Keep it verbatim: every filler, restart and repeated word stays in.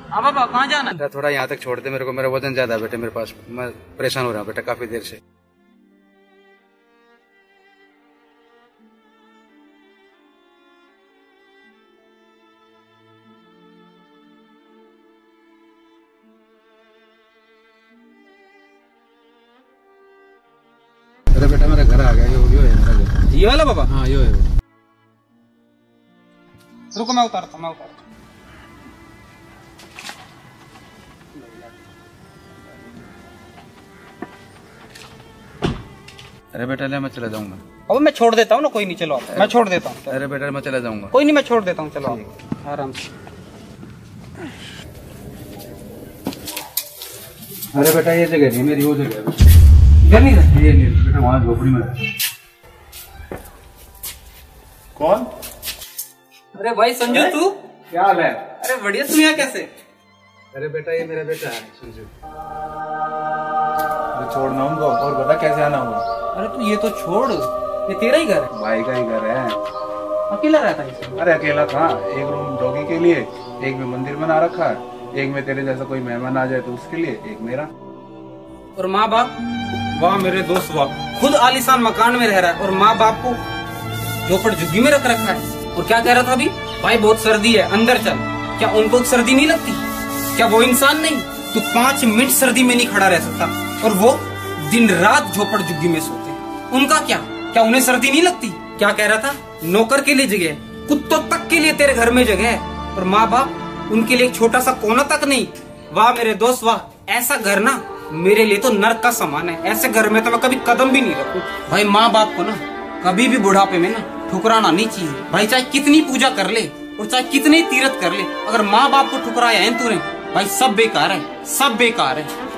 हाँ बाबा कहाँ जाना है? थोड़ा यहाँ तक छोड़ दे मेरे को, मेरा वजन ज्यादा है बेटे मेरे पास, मैं परेशान हो रहा हूँ बेटा काफी देर से। अरे बेटा मेरा घर आ गया, यो यो है मेरा घर। ये वाला बाबा? हाँ यो है। रुको मैं उतारता मैं उतारता अरे बेटा ले मैं चला जाऊंगा। अब मैं छोड़ देता हूँ ना, कोई नहीं, चलो आप, मैं छोड़ देता हूँ। अरे बेटा मैं चला जाऊंगा। कोई नहीं मैं छोड़ देता हूँ, चलो आप आराम से। अरे बेटा ये जगह नहीं मेरी, वो जगह है नहीं रहती ये नहीं बेटा, वहाँ झोपड़ी में रहती। कौन? अरे भाई संजू तू क्या हाल है? अरे बढ़िया, तू यहाँ कैसे? अरे बेटा ये मेरा बेटा है संजू। छोड़ना उनको और बता कैसे आना होगा। अरे तू ये तो छोड़, ये तेरा ही घर है? भाई का ही घर है। अकेला रहता है इसमें? अरे अकेला था, एक रूम डॉगी के लिए, एक में मंदिर बना रखा है, एक में तेरे जैसा कोई मेहमान आ जाए तो उसके लिए, एक मेरा। और माँ बाप? वाह मेरे दोस्त वाह, खुद आलीशान मकान में रह रहा है और माँ बाप को झोपड़ झुग्गी में रख रखा है। और क्या कह रहा था अभी? भाई बहुत सर्दी है अंदर चल। क्या उनको सर्दी नहीं लगती? क्या वो इंसान नहीं? तू पांच मिनट सर्दी में नहीं खड़ा रह सकता और वो दिन रात झोपड़ झुग्गी में सोते। उनका क्या? क्या उन्हें सर्दी नहीं लगती? क्या कह रहा था? नौकर के लिए जगह, कुत्तों तक के लिए तेरे घर में जगह है, और माँ बाप उनके लिए एक छोटा सा कोना तक नहीं। वाह मेरे दोस्त वाह, ऐसा घर ना मेरे लिए तो नर्क का समान है। ऐसे घर में तो मैं कभी कदम भी नहीं रखूं। भाई माँ बाप को ना कभी भी बुढ़ापे में ना ठुकराना नहीं चाहिए। भाई चाहे कितनी पूजा कर ले और चाहे कितने तीरथ कर ले, अगर माँ बाप को ठुकराया है तूने, भाई सब बेकार है, सब बेकार है।